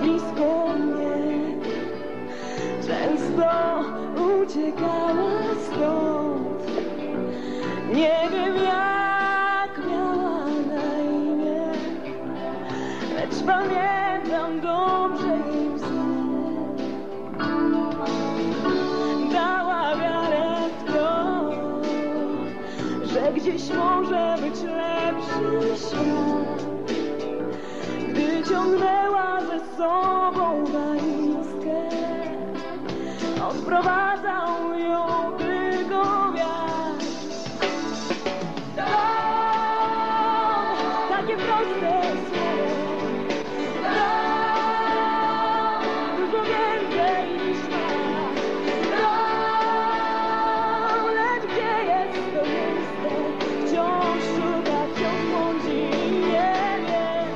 blisko mnie. Często uciekała stąd. Nie wiem jak miała na imię, lecz pamiętam dobrze jej łzy. Dała wiarę w to, że gdzieś może być lepszy świat. Gdy ciągnęła ze sobą walizkę, odprowadzał ją tylko wiatr. Takie proste słowo, dużo więcej niż lecz gdzie jest to miejsce? Wciąż szuka, wciąż błądzi, nie wie.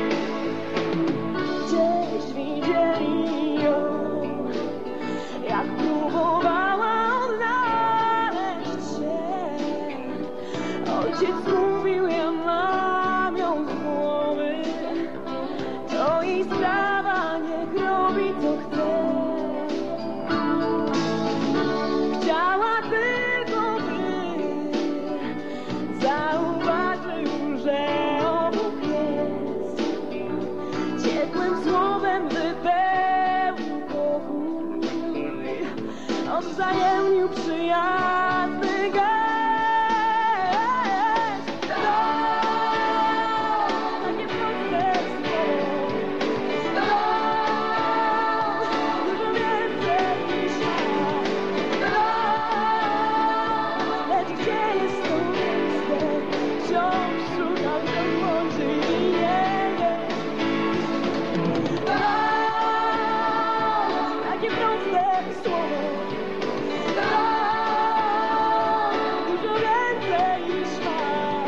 Gdzieś widzieli ją, jak próbowała odnaleźć się. Ojciec mówił, ja mam ją z głowy, to jej sprawa, niech robi co chce. Chciała tylko, by zauważył, że obok jest. Ciepłym słowem wypełnił pokój, odwzajemnił przyjazny gest. Takie proste słowo, dużo więcej niż lecz gdzie jest to miejsce? Wciąż szukam, wciąż błądzi i nie wie. Takie proste słowo, dużo więcej niż ma.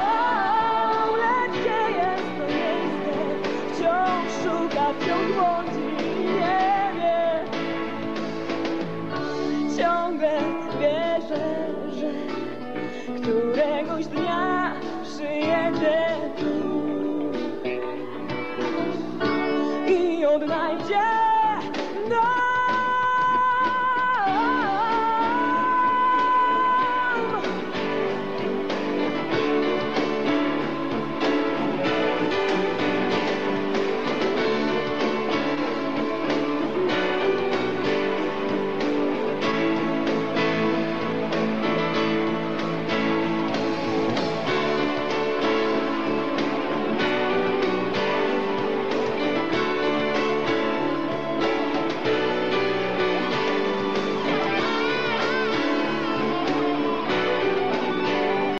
Lecz gdzie jest to miejsce? Wciąż szuka, wciąż błądzi.